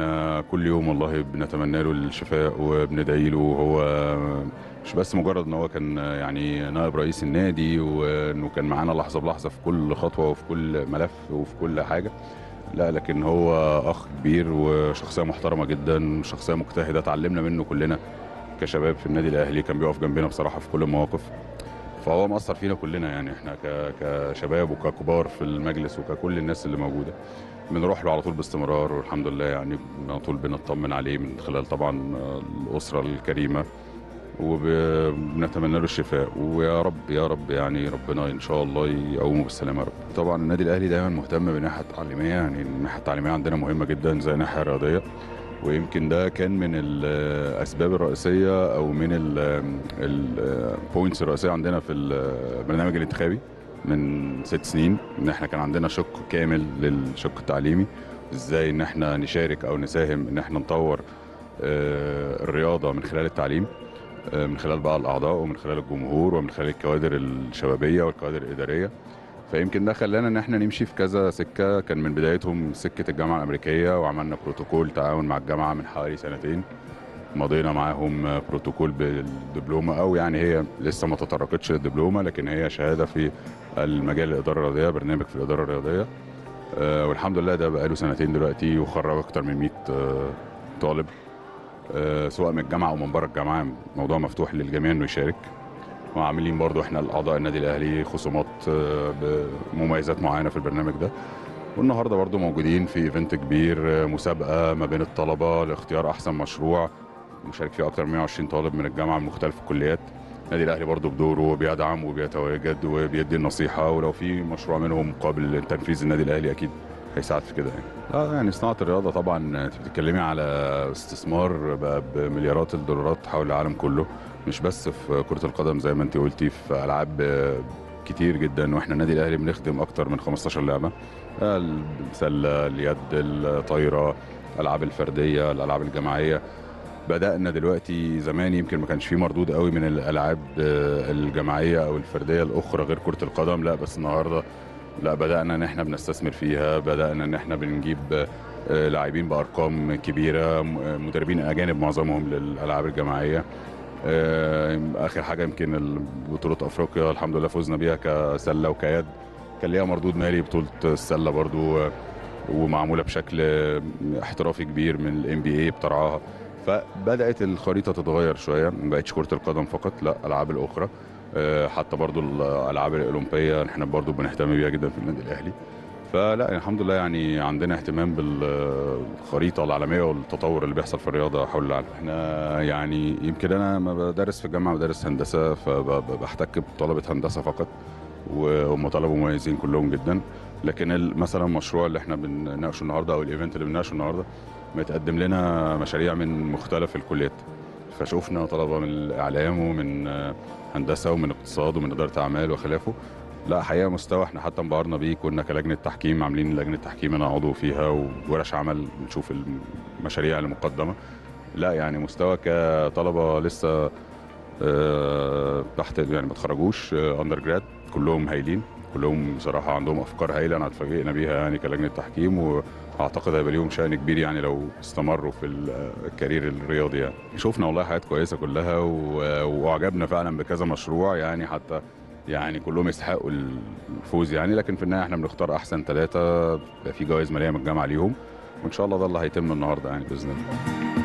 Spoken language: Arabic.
احنا كل يوم والله بنتمنى له الشفاء وبندعي له. هو مش بس مجرد ان هو كان يعني نائب رئيس النادي وانه كان معانا لحظه بلحظه في كل خطوه وفي كل ملف وفي كل حاجه، لا لكن هو اخ كبير وشخصيه محترمه جدا، شخصيه مجتهده اتعلمنا منه كلنا كشباب في النادي الاهلي. كان بيقف جنبنا بصراحه في كل المواقف، فهو مأثر فينا كلنا يعني احنا كشباب وككبار في المجلس وككل الناس اللي موجوده. بنروح له على طول باستمرار والحمد لله، يعني على طول بنطمن عليه من خلال طبعا الأسرة الكريمة، وبنتمنى له الشفاء. ويا رب يا رب يعني ربنا إن شاء الله يقومه بالسلامة يا رب. طبعا النادي الأهلي دايما مهتم بالناحية التعليمية، يعني الناحية التعليمية عندنا مهمة جدا زي الناحية الرياضية، ويمكن ده كان من الأسباب الرئيسية أو من البوينتس الرئيسية عندنا في البرنامج الانتخابي من 6 سنين، ان احنا كان عندنا شق كامل للشق التعليمي، ازاي ان احنا نشارك او نساهم ان احنا نطور الرياضة من خلال التعليم، من خلال بقى الأعضاء ومن خلال الجمهور ومن خلال الكوادر الشبابية والكوادر الإدارية. فيمكن ده خلانا ان احنا نمشي في كذا سكة. كان من بدايتهم سكة الجامعة الأمريكية، وعملنا بروتوكول تعاون مع الجامعة من حوالي 2 سنين، مضينا معاهم بروتوكول بالدبلومة، أو يعني هي لسه ما تطرقتش للدبلومة لكن هي شهادة في المجال الإدارة الرياضية، برنامج في الإدارة الرياضية. والحمد لله ده بقاله 2 سنين دلوقتي، وخرج أكتر من 100 طالب، سواء من الجامعة أو من بره الجامعة. الموضوع مفتوح للجميع إنه يشارك. وعاملين برضو احنا الأعضاء النادي الأهلي خصومات بمميزات معينة في البرنامج ده. والنهارده برضو موجودين في ايفنت كبير، مسابقة ما بين الطلبة لاختيار أحسن مشروع، مشارك فيه أكتر من 120 طالب من الجامعة من مختلف الكليات. النادي الأهلي برضو بدوره بيدعم وبيتواجد وبيدي النصيحة، ولو في مشروع منهم قابل للتنفيذ النادي الأهلي أكيد هيساعد في كده يعني. يعني صناعة الرياضة طبعا انت بتتكلمي على استثمار بقى بمليارات الدولارات حول العالم كله، مش بس في كرة القدم زي ما انت قلتي، في ألعاب كتير جدا. واحنا النادي الأهلي بنخدم أكتر من 15 لعبة، السلة، اليد، الطايرة، الألعاب الفردية، الألعاب الجماعية. بدأنا دلوقتي، زمان يمكن ما كانش فيه مردود قوي من الألعاب الجماعية أو الفردية الأخرى غير كرة القدم، لا بس النهاردة لا بدأنا ان احنا بنستثمر فيها، بدأنا ان احنا بنجيب لاعبين بأرقام كبيرة، مدربين أجانب معظمهم للألعاب الجماعية. آخر حاجة يمكن بطولة أفريقيا الحمد لله فوزنا بيها كسلة وكيد، كان ليها مردود مالي بطولة السلة برضو، ومعمولة بشكل احترافي كبير من الام بي اي بترعاها. فبدأت الخريطة تتغير شوية، ما بقتش كرة القدم فقط، لا الألعاب الأخرى، حتى برضو الألعاب الأولمبية احنا برضو بنهتم بيها جدا في النادي الأهلي. فلا الحمد لله يعني عندنا اهتمام بالخريطة العالمية والتطور اللي بيحصل في الرياضة حول العالم. احنا يعني يمكن أنا ما بدرس في الجامعة بدرس هندسة، فبحتك بطلبة هندسة فقط، وهم طلبة مميزين كلهم جدا. لكن مثلا المشروع اللي احنا بنناقشه النهارده او الايفنت اللي بنناقشه النهارده متقدم لنا مشاريع من مختلف الكليات، فشوفنا طلبة من الإعلام ومن هندسة ومن اقتصاد ومن إدارة أعمال وخلافه. لا حقيقة مستوى احنا حتى انبهرنا بيه. كنا كلجنة تحكيم عاملين لجنة تحكيم أنا عضو فيها، وورش عمل نشوف المشاريع المقدمة. لا يعني مستوى كطلبة لسه تحت يعني ما اتخرجوش اندر جراد، كلهم هايلين، كلهم بصراحة عندهم أفكار هايلة أنا اتفاجئنا بيها يعني كلجنة تحكيم، وأعتقد هيبقى ليهم شأن كبير يعني لو استمروا في الكارير الرياضي. يعني شوفنا والله حاجات كويسة كلها، وأعجبنا فعلا بكذا مشروع يعني، حتى يعني كلهم يستحقوا الفوز يعني، لكن في النهاية احنا بنختار أحسن 3، في جوائز مالية من الجامعة ليهم، وإن شاء الله ده اللي هيتم النهاردة يعني بإذن الله.